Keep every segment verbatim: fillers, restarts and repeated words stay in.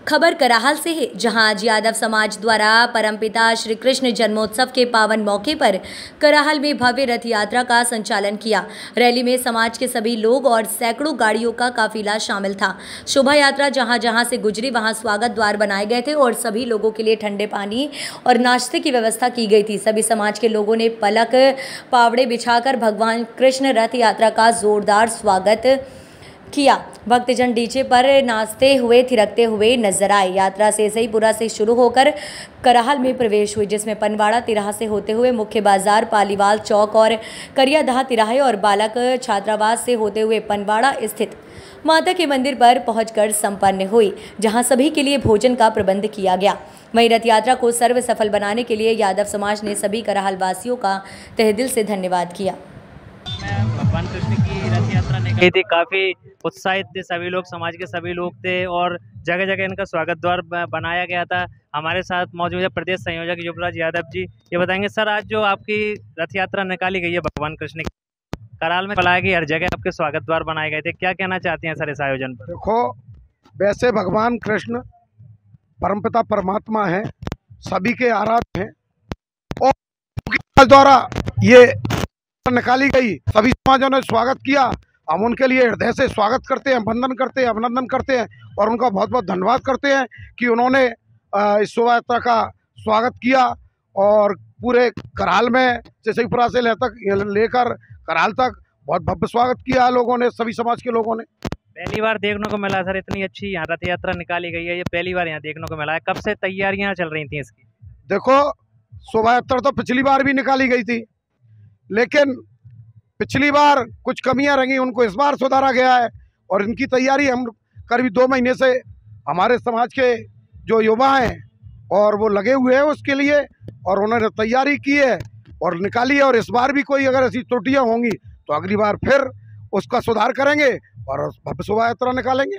खबर कराहल से है, जहां आज यादव समाज द्वारा परमपिता श्री कृष्ण जन्मोत्सव के पावन मौके पर कराहल में भव्य रथ यात्रा का संचालन किया। रैली में समाज के सभी लोग और सैकड़ों गाड़ियों का काफिला शामिल था। शोभा यात्रा जहां जहां से गुजरी वहां स्वागत द्वार बनाए गए थे और सभी लोगों के लिए ठंडे पानी और नाश्ते की व्यवस्था की गई थी। सभी समाज के लोगों ने पलक पावड़े बिछाकर भगवान कृष्ण रथ यात्रा का जोरदार स्वागत किया। भक्तजन डीजे पर नाचते हुए थिरकते हुए नजर आए। यात्रा सेसईपुरा से शुरू होकर कराहल में प्रवेश हुई, जिसमें पनवाड़ा तिराहा से होते हुए मुख्य बाजार, पालीवाल चौक और करियादहा तिराहे और बालक छात्रावास से होते हुए पनवाड़ा स्थित माता के मंदिर पर पहुंचकर संपन्न हुई, जहां सभी के लिए भोजन का प्रबंध किया गया। वहीं रथ यात्रा को सर्व सफल बनाने के लिए यादव समाज ने सभी कराहल वासियों का तहे दिल से धन्यवाद किया। भगवान कृष्ण की रथ यात्रा निकली थी, काफी उत्साहित थे सभी लोग, समाज के सभी लोग थे और जगह जगह इनका स्वागत द्वार बनाया गया था। हमारे साथ मौजूद है प्रदेश संयोजक युवराज यादव जी। ये बताएंगे सर, आज जो आपकी रथ यात्रा निकाली गई है भगवान कृष्ण की, कराल में बुलाया गया, हर जगह आपके स्वागत द्वार बनाए गए थे, क्या कहना चाहते हैं सर इस आयोजन पर? देखो, वैसे भगवान कृष्ण परमपिता परमात्मा है, सभी के आराध्य हैं और द्वारा ये निकाली गई, सभी समाजों ने स्वागत किया। हम उनके लिए हृदय से स्वागत करते हैं, वंदन करते हैं, अभिनंदन करते हैं और उनका बहुत बहुत धन्यवाद करते हैं कि उन्होंने इस शोभा यात्रा का स्वागत किया और पूरे कराल में सेसईपुरा से लेकर कराल तक बहुत भव्य स्वागत किया लोगों ने, सभी समाज के लोगों ने। पहली बार देखने को मिला सर, इतनी अच्छी यहाँ रथ यात्रा निकाली गई है, ये पहली बार यहाँ देखने को मिला है। कब से तैयारियाँ चल रही थी इसकी? देखो, शोभा यात्रा तो पिछली बार भी निकाली गई थी, लेकिन पिछली बार कुछ कमियां रही, उनको इस बार सुधारा गया है और इनकी तैयारी हम करीब दो महीने से हमारे समाज के जो युवा हैं और वो लगे हुए हैं उसके लिए, और उन्होंने तैयारी की है और निकाली है। और इस बार भी कोई अगर ऐसी त्रुटियां होंगी तो अगली बार फिर उसका सुधार करेंगे और भव्य शोभा यात्रा निकालेंगे।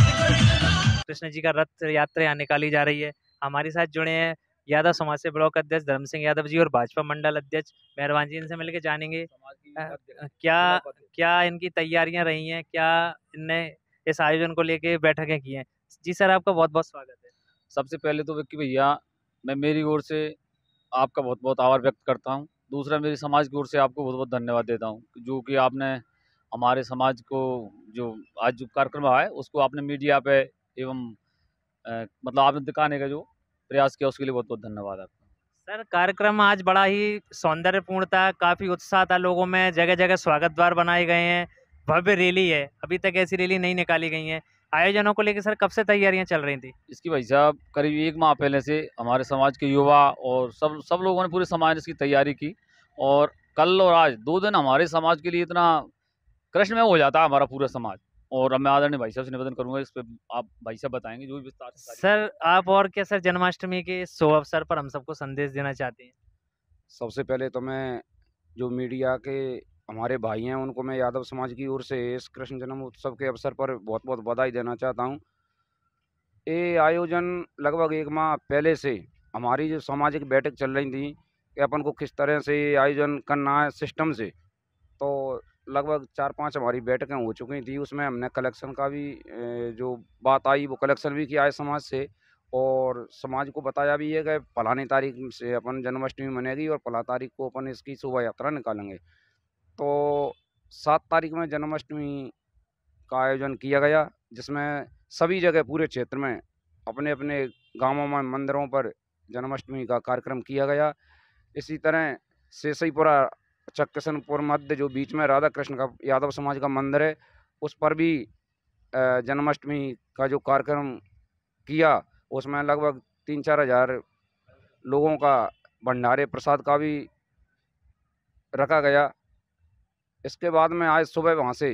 कृष्ण जी का रथ यात्रा यहाँ निकाली जा रही है। हमारे साथ जुड़े हैं यादव समाज से ब्लॉक अध्यक्ष धर्म सिंह यादव जी और भाजपा मंडल अध्यक्ष मेहरबान जी, इनसे मिलकर जानेंगे क्या क्या इनकी तैयारियां रही हैं, क्या इनने इस आयोजन को लेके बैठकें की हैं। जी सर, आपका बहुत बहुत स्वागत है। सबसे पहले तो विक्की भैया, मैं मेरी ओर से आपका बहुत बहुत आभार व्यक्त करता हूं। दूसरा, मेरी समाज की ओर से आपको बहुत बहुत धन्यवाद देता हूं, जो कि आपने हमारे समाज को जो आज जो कार्यक्रम रहा है उसको आपने मीडिया पे एवं मतलब आपने दिखाने का जो प्रयास किया उसके लिए बहुत बहुत धन्यवाद आपका। सर, कार्यक्रम आज बड़ा ही सौंदर्यपूर्ण था, काफ़ी उत्साह था लोगों में, जगह जगह स्वागत द्वार बनाए गए हैं, भव्य रैली है, अभी तक ऐसी रैली नहीं निकाली गई है। आयोजनों को लेकर सर कब से तैयारियां चल रही थी? इसकी भाई साहब करीब एक माह पहले से हमारे समाज के युवा और सब सब लोगों ने, पूरे समाज ने इसकी तैयारी की और कल और आज दो दिन हमारे समाज के लिए इतना कृष्णमय हो जाता है हमारा पूरा समाज। और अब मैं आदरणीय भाई साहब से निवेदन करूंगा, इस पे आप भाई साहब बताएंगे जो भी विस्तार से। सर, आप और क्या सर जन्माष्टमी के शुभ अवसर पर हम सबको संदेश देना चाहते हैं? सबसे पहले तो मैं जो मीडिया के हमारे भाई हैं उनको मैं यादव समाज की ओर से इस कृष्ण जन्म उत्सव के अवसर पर बहुत बहुत बधाई देना चाहता हूं। ये आयोजन लगभग एक माह पहले से हमारी जो सामाजिक बैठक चल रही थी कि अपन को किस तरह से आयोजन करना है सिस्टम से, तो लगभग चार पांच हमारी बैठकें हो चुकी थी। उसमें हमने कलेक्शन का भी जो बात आई वो कलेक्शन भी किया है समाज से और समाज को बताया भी है कि फलानी तारीख से अपन जन्माष्टमी मनेगी और फला तारीख को अपन इसकी शोभा यात्रा निकालेंगे। तो सात तारीख में जन्माष्टमी का आयोजन किया गया, जिसमें सभी जगह पूरे क्षेत्र में अपने अपने गांवों में मंदिरों पर जन्माष्टमी का कार्यक्रम किया गया। इसी तरह सेसईपुरा चक्कसनपुर मध्य जो बीच में राधा कृष्ण का यादव समाज का मंदिर है, उस पर भी जन्माष्टमी का जो कार्यक्रम किया उसमें लगभग तीन चार हजार लोगों का भंडारे प्रसाद का भी रखा गया। इसके बाद में आज सुबह वहाँ से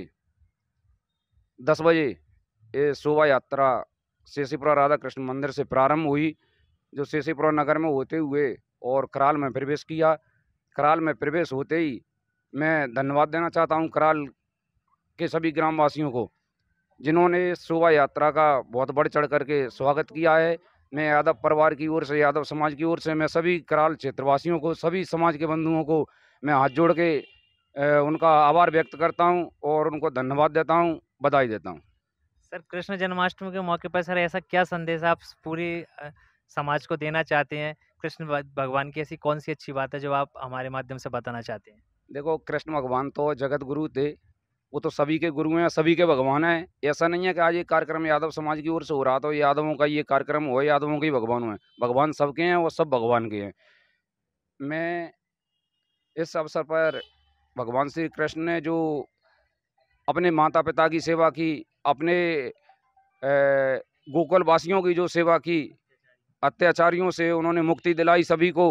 दस बजे ये शोभा यात्रा सेसईपुरा राधा कृष्ण मंदिर से प्रारंभ हुई, जो सेसईपुरा नगर में होते हुए और कराल में प्रवेश किया। कराल में प्रवेश होते ही मैं धन्यवाद देना चाहता हूं कराल के सभी ग्रामवासियों को, जिन्होंने शोभा यात्रा का बहुत बढ़ चढ़ करके स्वागत किया है। मैं यादव परिवार की ओर से, यादव समाज की ओर से मैं सभी कराल क्षेत्रवासियों को, सभी समाज के बंधुओं को मैं हाथ जोड़ के उनका आभार व्यक्त करता हूं और उनको धन्यवाद देता हूं, बधाई देता हूं। सर कृष्ण जन्माष्टमी के मौके पर सर ऐसा क्या संदेश आप पूरी अ, समाज को देना चाहते हैं? कृष्ण भ भगवान की ऐसी कौन-सी अच्छी बात है जो आप हमारे माध्यम से बताना चाहते हैं? देखो, कृष्ण भगवान तो जगत गुरु थे, वो तो सभी के गुरु हैं, सभी के भगवान हैं। ऐसा नहीं है कि आज ये कार्यक्रम यादव समाज की ओर से हो रहा तो यादवों का ये कार्यक्रम हो, यादवों के ही भगवान हैं। भगवान सबके हैं, वो सब भगवान के हैं। मैं इस अवसर पर भगवान श्री कृष्ण ने जो अपने माता-पिता की सेवा की, अपने अ, गोकुल वासियों की जो सेवा की, अत्याचारियों से उन्होंने मुक्ति दिलाई सभी को,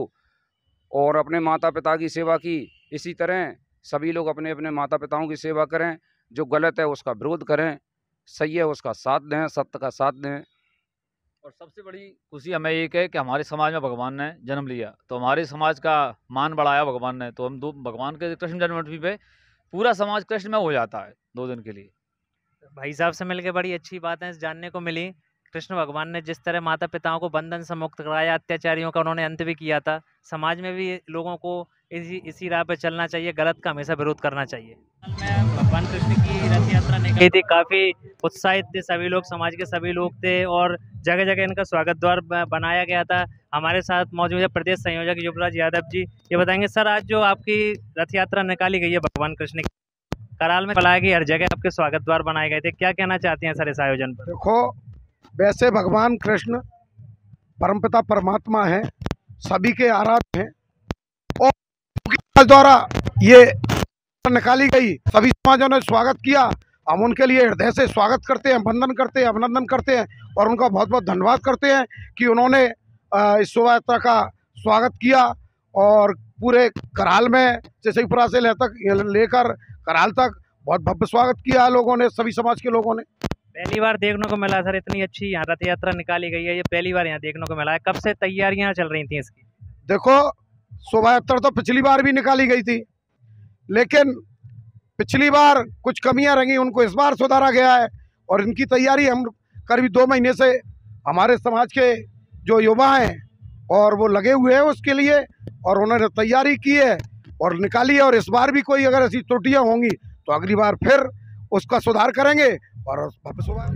और अपने माता-पिता की सेवा की। इसी तरह सभी लोग अपने-अपने माता-पिताओं की सेवा करें, जो गलत है उसका विरोध करें, सही है उसका साथ दें, सत्य का साथ दें। और सबसे बड़ी खुशी हमें एक है कि हमारे समाज में भगवान ने जन्म लिया, तो हमारे समाज का मान बढ़ाया भगवान ने। तो हम दो भगवान के कृष्ण जन्माष्टमी पे पूरा समाज कृष्ण में हो जाता है दो दिन के लिए। भाई साहब से मिलके बड़ी अच्छी बातें जानने को मिली। कृष्ण भगवान ने जिस तरह माता पिताओं को बंधन से मुक्त कराया, अत्याचारियों का उन्होंने अंत भी किया था, समाज में भी लोगों को इसी इसी राह पे चलना चाहिए, गलत का हमेशा विरोध करना चाहिए। में भगवान कृष्ण की रथ यात्रा निकली थी, काफ़ी उत्साहित थे सभी लोग, समाज के सभी लोग थे और जगह जगह इनका स्वागत द्वार ब- बनाया गया था। हमारे साथ मौजूद है प्रदेश संयोजक युवराज यादव जी। ये बताएंगे सर, आज जो आपकी रथ यात्रा निकाली गई है भगवान कृष्ण की, कराल में बुलाया गया, हर जगह आपके स्वागत द्वार बनाए गए थे, क्या कहना चाहते हैं सर इस आयोजन पर? देखो, वैसे भगवान कृष्ण परमपिता परमात्मा है, सभी के आराध्य हैं और उनके द्वारा ये निकाली गई, सभी समाजों ने स्वागत किया। हम उनके लिए हृदय से स्वागत करते हैं, वंदन करते हैं, अभिनंदन करते हैं और उनका बहुत बहुत धन्यवाद करते हैं कि उन्होंने अ, इस शोभा यात्रा का स्वागत किया और पूरे कराल में जैसेपुरा से ले तक लेकर कराल तक बहुत भव्य स्वागत किया लोगों ने, सभी समाज के लोगों ने। पहली बार देखने को मिला सर, इतनी अच्छी यहाँ रथ यात्रा निकाली गई है, ये पहली बार यहाँ देखने को मिला है। कब से तैयारियां चल रही थी इसकी? देखो, शोभा यात्रा तो पिछली बार भी निकाली गई थी, लेकिन पिछली बार कुछ कमियां रही, उनको इस बार सुधारा गया है और इनकी तैयारी हम करीब दो महीने से हमारे समाज के जो युवा हैं और वो लगे हुए हैं उसके लिए, और उन्होंने तैयारी की है और निकाली है। और इस बार भी कोई अगर ऐसी त्रुटियां होंगी तो अगली बार फिर उसका सुधार करेंगे और वापस होगा।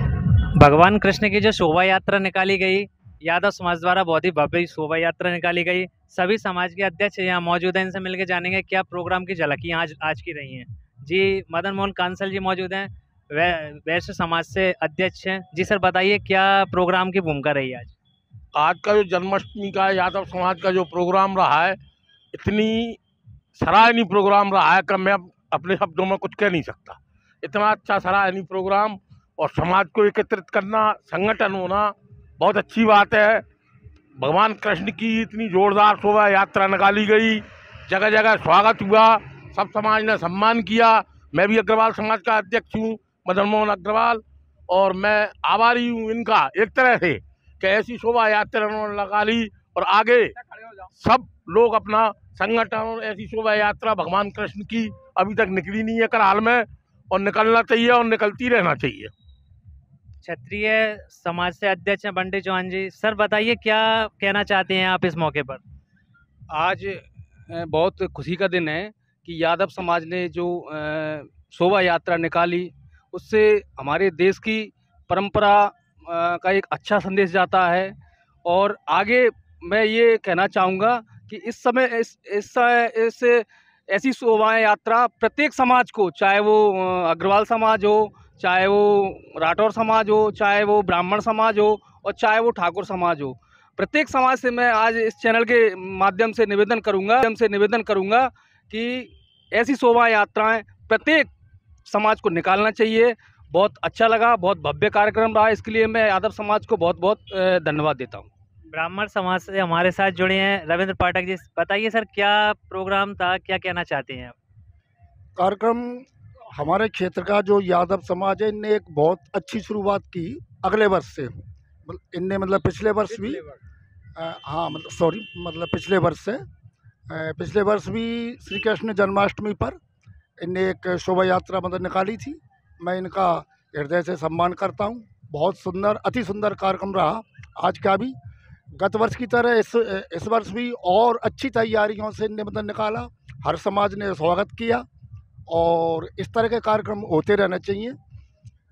भगवान कृष्ण की जो शोभा यात्रा निकाली गई, यादव समाज द्वारा बहुत ही भव्य शोभा यात्रा निकाली गई, सभी समाज के अध्यक्ष यहाँ मौजूद हैं, इनसे मिलकर जानेंगे क्या प्रोग्राम की झलकियाँ आज आज की रही हैं। जी, मदन मोहन कांसल जी मौजूद हैं, वै वैश्य समाज से अध्यक्ष हैं। जी सर, बताइए क्या प्रोग्राम की भूमिका रही आज? आज का जो जन्माष्टमी का यादव समाज का जो प्रोग्राम रहा है, इतनी सराहनीय प्रोग्राम रहा है कि मैं अब अपने शब्दों में कुछ कह नहीं सकता। इतना अच्छा सराहनीय प्रोग्राम और समाज को एकत्रित करना, संगठन होना बहुत अच्छी बात है। भगवान कृष्ण की इतनी जोरदार शोभा यात्रा निकाली गई, जगह जगह स्वागत हुआ, सब समाज ने सम्मान किया। मैं भी अग्रवाल समाज का अध्यक्ष हूँ, मदन मोहन अग्रवाल, और मैं आभारी हूँ इनका एक तरह से कि ऐसी शोभा यात्रा उन्होंने निकाली और आगे सब लोग अपना संगठन और ऐसी शोभा यात्रा भगवान कृष्ण की अभी तक निकली नहीं है कराल में, और निकलना चाहिए और निकलती रहना चाहिए। क्षत्रिय समाज से अध्यक्ष हैं बंटी चौहान जी। सर बताइए क्या कहना चाहते हैं आप इस मौके पर? आज अ, बहुत खुशी का दिन है कि यादव समाज ने जो अ, शोभा यात्रा निकाली, उससे हमारे देश की परंपरा अ, का एक अच्छा संदेश जाता है। और आगे मैं ये कहना चाहूँगा कि इस समय इस इस इस ऐसी शोभा यात्रा प्रत्येक समाज को, चाहे वो अ, अग्रवाल समाज हो, चाहे वो राठौर समाज हो, चाहे वो ब्राह्मण समाज हो और चाहे वो ठाकुर समाज हो, प्रत्येक समाज से मैं आज इस चैनल के माध्यम से निवेदन करूंगा माध्यम से निवेदन करूंगा कि ऐसी शोभा यात्राएं प्रत्येक समाज को निकालना चाहिए। बहुत अच्छा लगा, बहुत भव्य कार्यक्रम रहा, इसके लिए मैं यादव समाज को बहुत बहुत अ, धन्यवाद देता हूं। ब्राह्मण समाज से हमारे साथ जुड़े हैं रविंद्र पाठक जी। बताइए सर क्या प्रोग्राम था, क्या कहना चाहते हैं आप? कार्यक्रम हमारे क्षेत्र का जो यादव समाज है, इनने एक बहुत अच्छी शुरुआत की अगले वर्ष से। मतलब इनने मतलब पिछले वर्ष भी आ, हाँ मतलब सॉरी मतलब पिछले वर्ष से आ, पिछले वर्ष भी श्री कृष्ण जन्माष्टमी पर इनने एक शोभा यात्रा मतलब निकाली थी। मैं इनका हृदय से सम्मान करता हूँ। बहुत सुंदर, अति सुंदर कार्यक्रम रहा आज का भी। गत वर्ष की तरह इस इस वर्ष भी और अच्छी तैयारियों से इनने मतलब निकाला, हर समाज ने स्वागत किया और इस तरह के कार्यक्रम होते रहना चाहिए।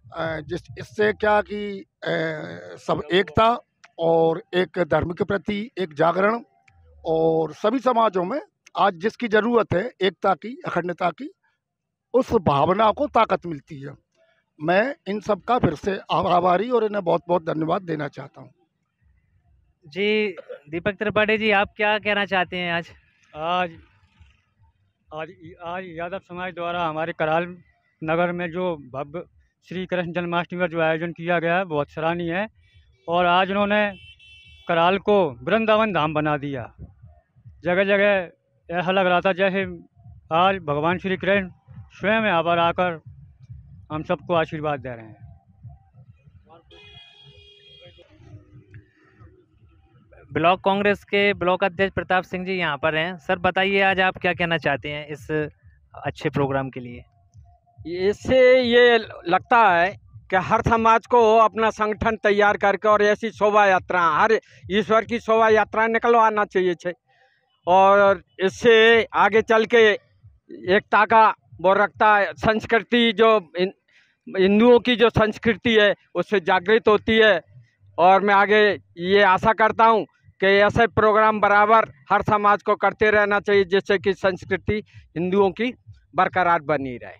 अ, जिस इससे क्या कि अ, सब एकता और एक धर्म के प्रति एक जागरण, और सभी समाजों में आज जिसकी ज़रूरत है एकता की, अखंडता की, उस भावना को ताकत मिलती है। मैं इन सब का फिर से आभारी और इन्हें बहुत बहुत धन्यवाद देना चाहता हूँ। जी दीपक त्रिपाठी जी, आप क्या कहना चाहते हैं आज? आज आज आज यादव समाज द्वारा हमारे कराल नगर में जो भव्य श्री कृष्ण जन्माष्टमी का जो आयोजन किया गया है बहुत सराहनीय है। और आज उन्होंने कराल को वृंदावन धाम बना दिया। जगह जगह ऐसा लग रहा था जैसे आज भगवान श्री कृष्ण स्वयं यहाँ पर आकर हम सबको आशीर्वाद दे रहे हैं। ब्लॉक कांग्रेस के ब्लॉक अध्यक्ष प्रताप सिंह जी यहाँ पर हैं। सर बताइए, आज आप क्या कहना चाहते हैं इस अच्छे प्रोग्राम के लिए? इससे ये लगता है कि हर समाज को अपना संगठन तैयार करके और ऐसी शोभा यात्रा, हर ईश्वर की शोभा यात्रा निकलवाना चाहिए छे। और इससे आगे चल के एकता का वो रखता है। संस्कृति जो हिंदुओं की जो संस्कृति है उससे जागृत होती है। और मैं आगे ये आशा करता हूँ कि ऐसे प्रोग्राम बराबर हर समाज को करते रहना चाहिए, जिससे कि संस्कृति हिंदुओं की बरकरार बनी रहे।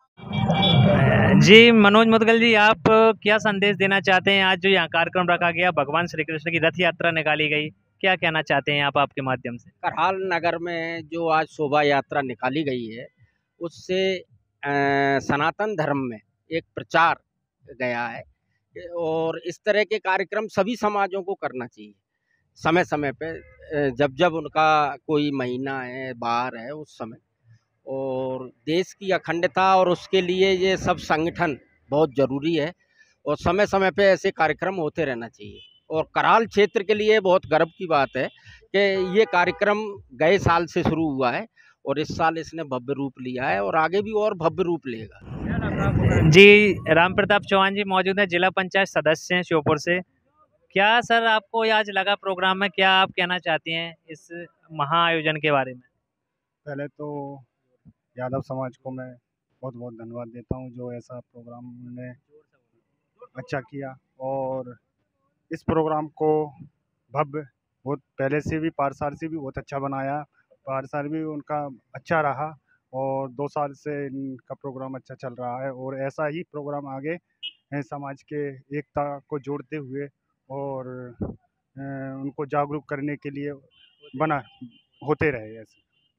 जी मनोज मुदगल जी, आप क्या संदेश देना चाहते हैं? आज जो यहाँ कार्यक्रम रखा गया, भगवान श्री कृष्ण की रथ यात्रा निकाली गई, क्या कहना चाहते हैं आप आपके माध्यम से? कराल नगर में जो आज शोभा यात्रा निकाली गई है उससे सनातन धर्म में एक प्रचार गया है। और इस तरह के कार्यक्रम सभी समाजों को करना चाहिए समय समय पे, जब जब उनका कोई महीना है, बाहर है, उस समय। और देश की अखंडता और उसके लिए ये सब संगठन बहुत ज़रूरी है और समय समय पे ऐसे कार्यक्रम होते रहना चाहिए। और कराल क्षेत्र के लिए बहुत गर्व की बात है कि ये कार्यक्रम गए साल से शुरू हुआ है और इस साल इसने भव्य रूप लिया है और आगे भी और भव्य रूप लेगा। जी राम प्रताप चौहान जी मौजूद हैं, जिला पंचायत सदस्य हैं श्योपुर से। क्या सर आपको आज लगा प्रोग्राम में, क्या आप कहना चाहती हैं इस महाआयोजन के बारे में? पहले तो यादव समाज को मैं बहुत बहुत धन्यवाद देता हूं जो ऐसा प्रोग्राम उन्होंने अच्छा किया। और इस प्रोग्राम को भव्य बहुत पहले से भी पारसाल से भी बहुत अच्छा बनाया। पारसाल भी उनका अच्छा रहा और दो साल से इनका प्रोग्राम अच्छा चल रहा है। और ऐसा ही प्रोग्राम आगे समाज के एकता को जोड़ते हुए और उनको जागरूक करने के लिए बना होते रहे ऐसे।